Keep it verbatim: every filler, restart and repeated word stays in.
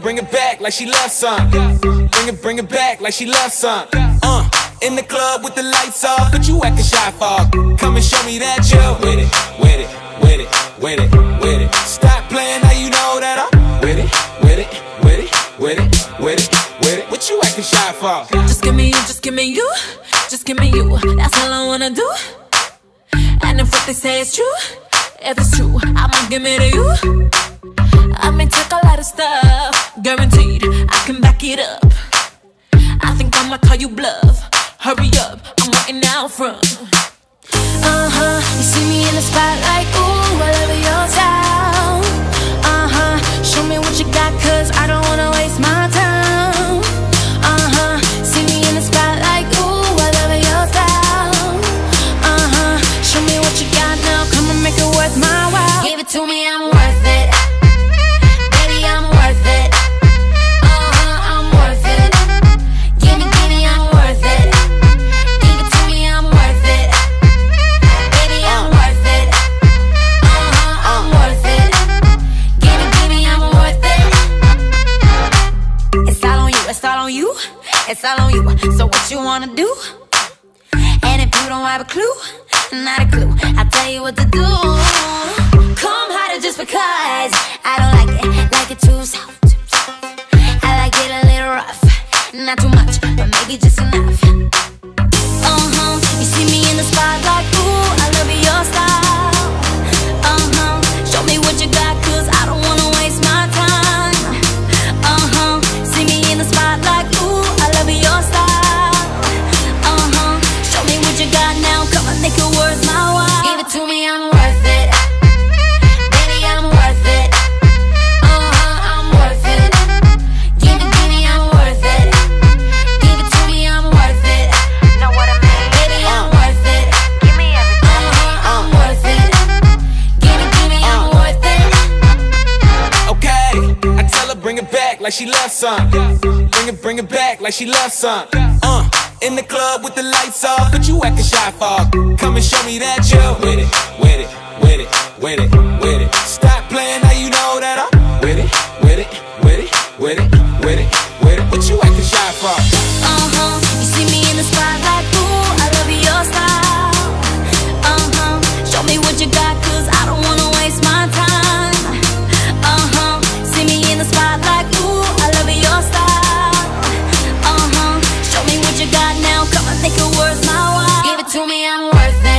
bring it back like she loves some. Bring it, bring it back like she loves some. Uh, in the club with the lights off, but you acting shy for. Come and show me that you're with it, with it, with it, with it, with it. Stop playing, now you know that I'm with it, with it, with it, with it, with it, with it. What you acting shy for? Just give me you, just give me you, just give me you. That's all I wanna do. And if what they say is true, if it's true, I'ma give it to you. I may take a lot of stuff, guaranteed I can back it up. I think I'ma call you bluff. Hurry up, I'm waiting out front. Uh-huh, you see me in the spotlight, ooh, I love your style. Uh-huh, show me what you got, cause I don't wanna waste my time. Uh-huh, see me in the spotlight, ooh, I love your style. Uh-huh, show me what you got now, come and make it worth my while. Give it to me, I'm worth it. Baby, I'm worth it. Uh-huh, I'm worth it. Give me, give me, I'm worth it. Give it to me, I'm worth it. Baby, I'm worth it. Uh-huh, I'm worth it. Give me, give me, I'm worth it. It's all on you, it's all on you, it's all on you. So what you wanna do? And if you don't have a clue, not a clue, I'll tell you what to do. Come harder just because I don't like it, like it too soft. I like it a little rough, not too much, but maybe just enough. Uh-huh, you see me in the spotlight, ooh, I love your style. Uh-huh, show me what you got, cause I don't wanna waste my time. Uh-huh, see me in the spotlight, ooh, I love your style. Uh-huh, show me what you got now, come on, make it worth my while. Give it to me, I'm worth it. Baby, I'm worth it. Uh-huh, I'm worth it. Give it, give me, I'm worth it. Give it to me, I'm worth it. Know what I mean? Baby, I'm worth it. Give me everything. Uh-huh, I'm worth it. Give it, give me, I'm worth it. Okay, I tell her bring it back like she loves some. Bring it, bring it back like she loves some. Uh, in the club with the lights off, but you acting shy for. Come and show me that you're with it, with it, with it, with it, with it. Stop playing, now you know that I'm with it, with it, with it, with it, with it, with it. What you acting shy for? Uh-huh, you see me in the spotlight, ooh, I love your style. Uh-huh, show me what you got, cause I don't wanna waste my time. Uh-huh, see me in the spotlight, ooh, I love your style. Uh-huh, show me what you got now, come on, make it worth my while. Give it to me, I'm worth it.